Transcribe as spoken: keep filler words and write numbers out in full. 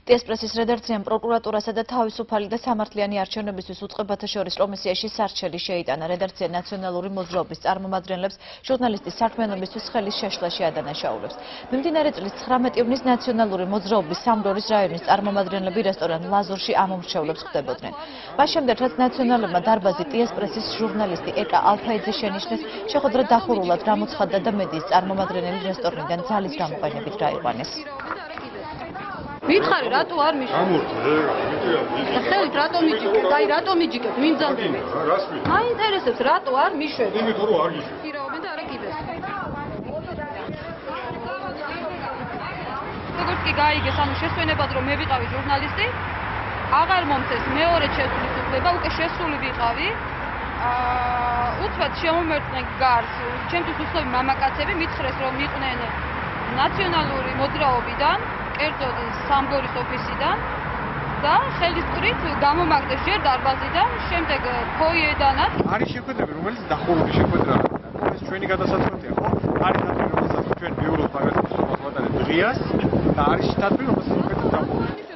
ტიესპრესის რედაქციამ პროკურატურასა და თავისუფალი და სამართლიანი არჩევნებისთვის უწყებათა შორის კომისიაში სარჩელი შეიტანა. რედაქცია ნაციონალური მოძრაობის წარმომადგენლებს ჟურნალისტის საქმიანობისთვის ხელის შეშლაში ადანაშაულებს. მიმდინარე წლის ცხრამეტი ივნის ნაციონალური მოძრაობის სამგორის რაიონის წარმომადგენლები რესტორან ლაზურში ამომრჩევლებს ხვდებოდნენ. მას შემდეგ, რაც ნაციონალებმა დარბაზი ტიესპრესის ჟურნალისტი ეკა ალფაიძე შენიშნეს, შეხვედრა დახურულად გამოცხადდა და მედიის წარმომადგენელი რესტორნიდან ძალის გამოყენებით გაიყვანეს. მითხარი რატო არ მიშვა? გამორთე, მითხარი. ხელით რატო მიჯიკეთ? აი რატო მიჯიკეთ? მიმძამდრე. რას ვი? მაინტერესებს რატო არ მიშვებ? იმიტომ რომ არ გიშვებ. პირაობენ და არა კიდეს. როგორც კი გაიგეს, ანუ შესვენებად რომ მე ვიყავი ჟურნალისტი, აღარ მომწეს მეორე შესulis უფლება, უკვე შესული ვიყავი. აა უცბად შემომერწნენ გარს, ჩემთვის უცნობი მამაკაცები მითხრეს რომ იყვნენ ნაციონალური მოძრაობიდან, კერძოდ სამგორის ოფისიდან და ხელისყრით გამომაგდეს ჯერ დარბაზიდან, შემდეგ ფოიედანაც. არის შეხვედრები, რომელიც დახურული შეხვედრაა. ეს ჩვენი გადასაწყვეტია, ხო? არის თათბი, რომელსაც ჩვენ ბევრად მაგას ვუხმობთ დღიას და არის თათბი, რომელსაც ჩვენ დახურული.